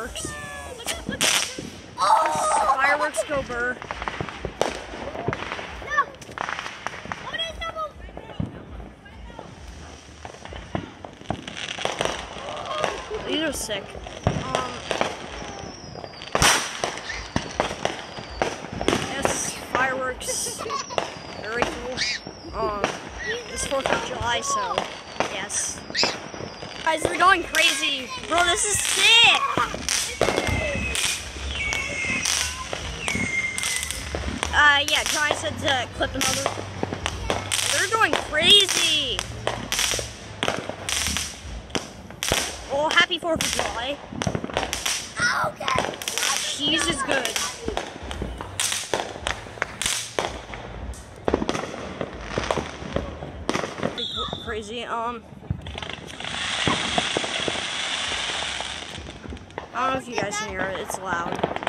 fireworks. Oh! Fireworks go burr. These are sick. Yes, fireworks. Very cool. It's 4th of July, so yes. Guys, they're going crazy. Bro, this is sick. Yeah, Johnny said to clip another. They're going crazy. Well, happy 4th of July. Okay. Cheese is good. Pretty crazy. I don't know if you guys can hear it. It's loud.